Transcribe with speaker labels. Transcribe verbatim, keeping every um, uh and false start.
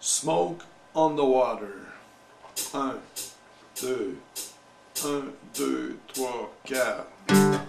Speaker 1: Smoke on the water. Un, deux, un, deux, trois, quatre.